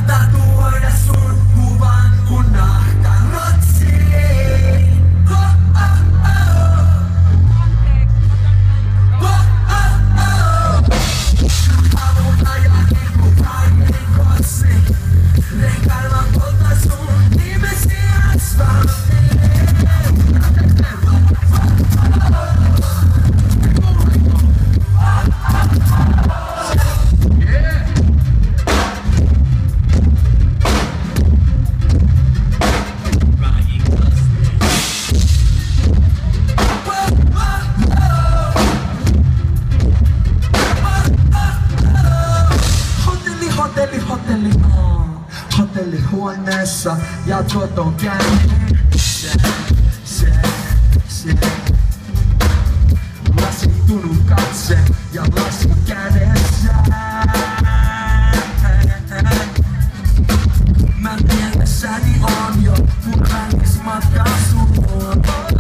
tatuoida sun kuvan kun nahkarotsiin. Haluun ajaa niinku kaiken kossi. Lenkailla polta sun nimesi asfaltiin. Hotellihuoneessa ja tuoton käynnin. Se lasittunut katse ja lasi kädessä. Mä mielessäni on jo mun välismatka suun.